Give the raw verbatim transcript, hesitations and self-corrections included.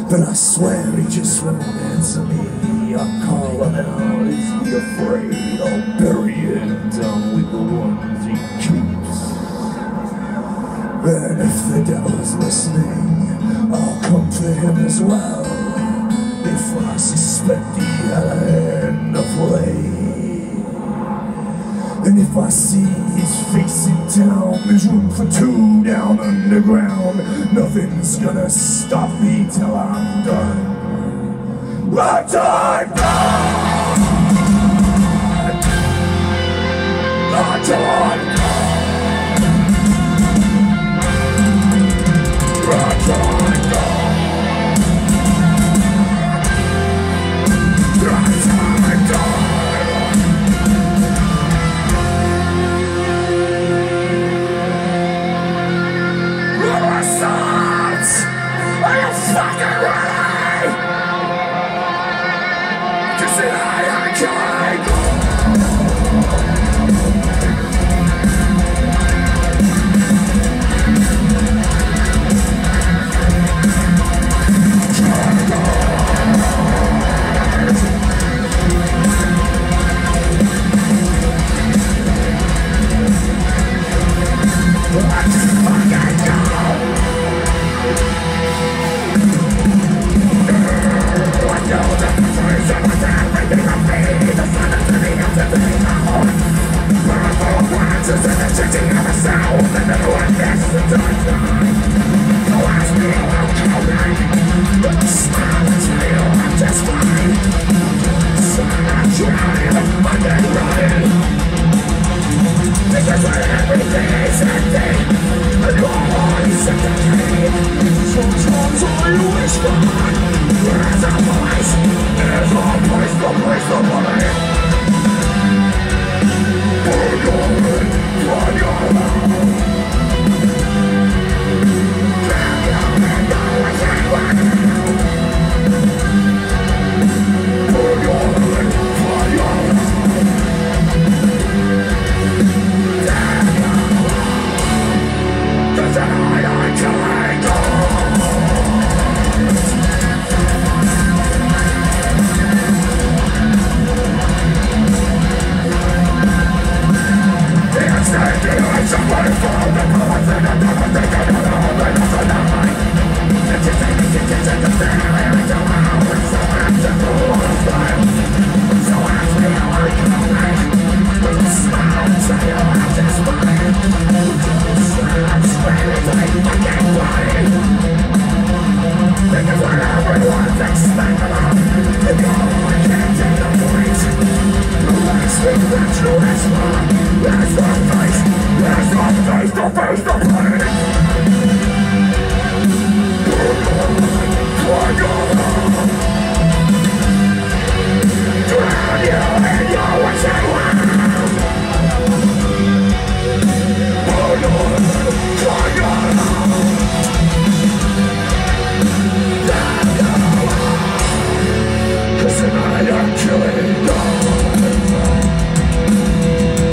but I swear he just won't answer me. I call him out, is he afraid? I'll bury him down with the ones he keeps. And if the devil's listening, I'll comfort him as well. If I suspect he had a hand to play, and if I see his face in town, there's room for two down underground. Nothing's gonna stop me till I'm done. But I'm done. I'm done. Sometimes I wish that there's a place, there's a place, the place, the place.